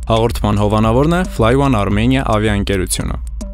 Հաղորդման հովանավորն է Fly One Armenia ավիաընկերությունը։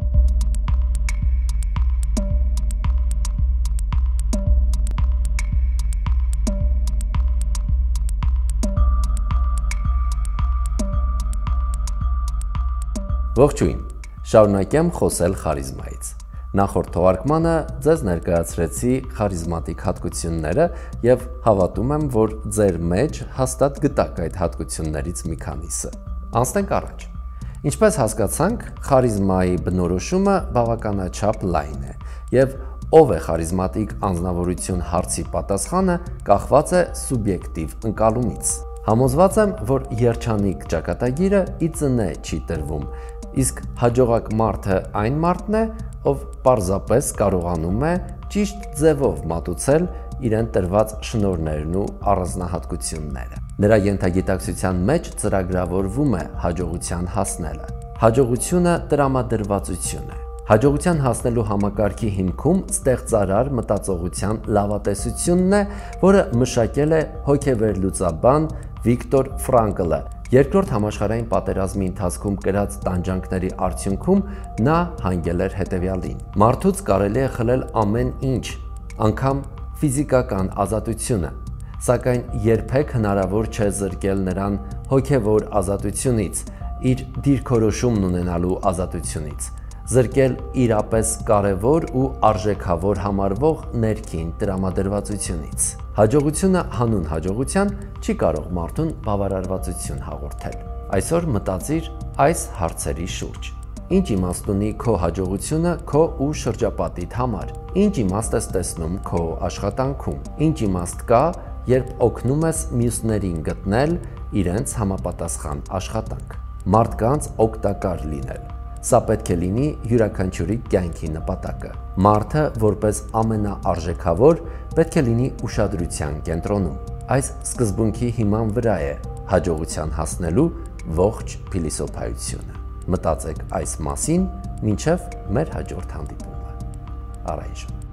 Ողջույն, շարունակեմ խոսել խարիզմայից։ Նախորդ թողարկմանը ձեզ ներկայացրեցի խարիզմատիկ հատկությունները եւ հավատում եմ, որ ձեր մեջ հաստատ գտաք այդ հատկություններից մի քանիսը։ Անցնենք առաջ։ Ինչպես հասկացանք, խարիզմայի բնորոշումը բավականաչափ լայն է եւ ով է խարիզմատիկ անձնավորություն հարցի պատասխանը կախված է սուբյեկտիվ ընկալումից։ Համոզված եմ, որ երջանիկ ճակատագիրը ի ծնե չի տրվում, իսկ հաջողակ մարդը այն մարդն է, ով պարզապես կարողանում է ճիշտ ձևով մատուցել իրեն տրված շնորհներն ու առանձնահատկությունները։ Նրա ենթագիտակցության մեջ ծրագրավորվում է հաջողության հասնելը։ Հաջողությունը տրամադրվածություն է։ Հաջողության հասնելու համակարգի հիմքում ստեղծարար մտածողության լավատեսությունն է, որը մշակել է հոգեվերլուծաբան Վիկտոր Ֆրանկլը։ Երկրորդ համաշխարհային պատերազմի ընթացքում կրած տանջանքների արդյունքում նա հանգել էր հետևյալին. մարդուց կարելի է խլել ամեն ինչ, անգամ ֆիզիկական ազատությունը, սակայն երբեք հնարավոր չէ զրկել նրան հոգևոր ազատությունից, իր դիրքորոշումն ունենալու ազատությունից, զրկել իրապես կարևոր ու արժեքավոր համարվող ներքին տրամադրվածությունից։ Հաջողությունը հանուն հաջողության չի կարող մարդուն բավարարվածություն հաղորդել։ Այսօր մտածիր այս հարցերի շուրջ։ Ինչ իմաստ ունի քո հաջողությունը քո ու շրջապատիդ համար։ Ինչ իմաստ ես տեսնում քո աշխատանքում։ Ինչ իմաստ կա, երբ օգնում ես մյուսներին գտնել իրենց համապատասխան աշխատանք։ Մարդկանց օգտակար լինել։ Սա պետք է լինի յուրաքանչյուրի կյանքի նպատակը։ Մարդը, որպես ամենաարժեքավոր, պետք է լինի ուշադրության կենտրոնում։ Այս սկզբունքի հիման վրա է հաջողության հասնելու ողջ փիլիսոփայությունը։ Մտածեք այս մասին, մինչև մեր հաջորդ հանդիպումը։ Առայժմ